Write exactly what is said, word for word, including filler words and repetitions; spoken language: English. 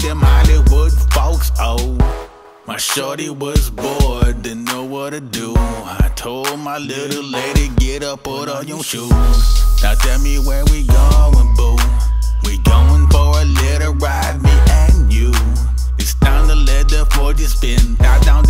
them Hollywood folks, oh. My shorty was bored, didn't know what to do. I told my little lady, get up, put on your shoes. Now tell me where we going, boo. We going for a little ride, me and you. It's time to let the forty spin. Down, down,